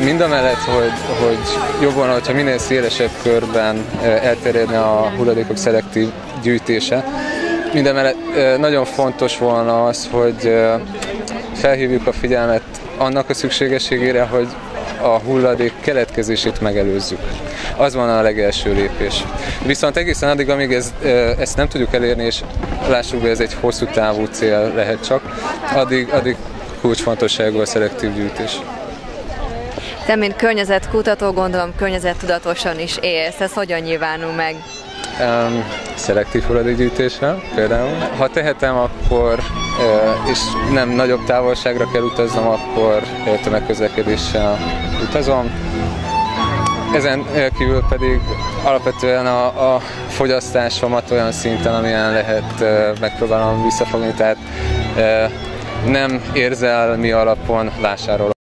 mindamellett, hogy jobb volna, hogyha minél szélesebb körben elterjedne a hulladékok szelektív gyűjtése, mindamellett nagyon fontos volna az, hogy felhívjuk a figyelmet annak a szükségességére, hogy a hulladék keletkezését megelőzzük. Az van a legelső lépés. Viszont egészen addig, amíg ezt nem tudjuk elérni, és lássuk be, ez egy hosszú távú cél lehet csak, addig kulcsfontosságú a szelektív gyűjtés. Te, mint környezetkutató, gondolom környezettudatosan is élsz. Ez hogyan nyilvánul meg? Szelektív hulladékgyűjtéssel például. Ha tehetem, akkor és nem nagyobb távolságra kell utaznom, akkor tömegközlekedéssel utazom. Ezen kívül pedig alapvetően a fogyasztásomat olyan szinten, amilyen lehet, megpróbálom visszafogni, tehát nem érzelmi alapon vásárolok.